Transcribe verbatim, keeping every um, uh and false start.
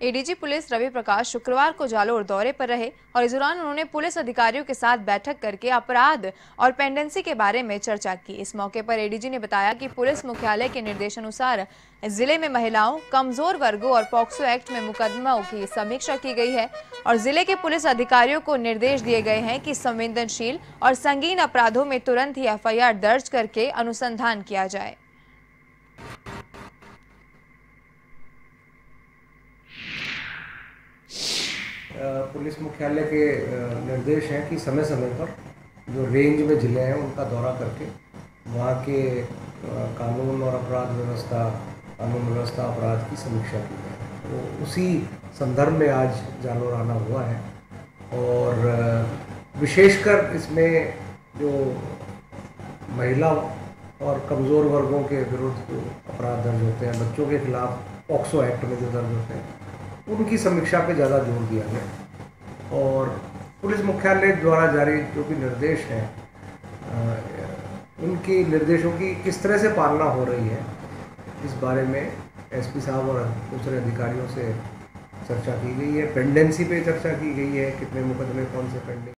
ADG police Ravi Prakash शुक्रवार को जालोर दौरे पर रहे और इस दौरान उन्होंने पुलिस अधिकारियों के साथ बैठक करके अपराध और पेंडेंसी के बारे में चर्चा की। इस मौके पर एडीजी ने बताया कि पुलिस मुख्यालय के निर्देशानुसार जिले में महिलाओं, कमजोर वर्गों और पॉक्सो एक्ट में मुकदमों की समीक्षा की गई है और जिले के पुलिस अधिकारियों को निर्देश दिए गए हैं कि संवेदनशील और संगीन अपराधों में तुरंत ही एफ आई आर दर्ज करके अनुसंधान किया जाए। पुलिस मुख्यालय के निर्देश हैं कि समय समय पर जो रेंज में ज़िले हैं उनका दौरा करके वहाँ के कानून और अपराध व्यवस्था कानून व्यवस्था अपराध की समीक्षा की है। तो उसी संदर्भ में आज जालोर आना हुआ है और विशेषकर इसमें जो महिला और कमज़ोर वर्गों के विरुद्ध जो अपराध दर्ज होते हैं, बच्चों के खिलाफ पॉक्सो एक्ट में जो दर्ज होते हैं, उनकी समीक्षा पे ज़्यादा जोर दिया गया और पुलिस मुख्यालय द्वारा जारी जो भी निर्देश हैं उनकी निर्देशों की किस तरह से पालना हो रही है इस बारे में एसपी साहब और दूसरे अधिकारियों से चर्चा की गई है। पेंडेंसी पे चर्चा की गई है, कितने मुकदमे कौन से पेंडिंग